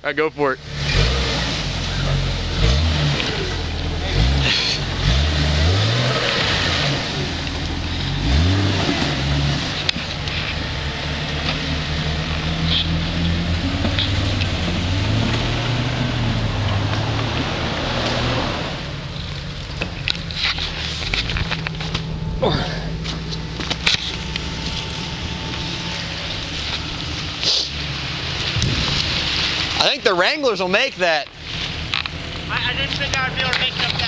Alright, go for it. I think the Wranglers will make that. I didn't think I would be able to make enough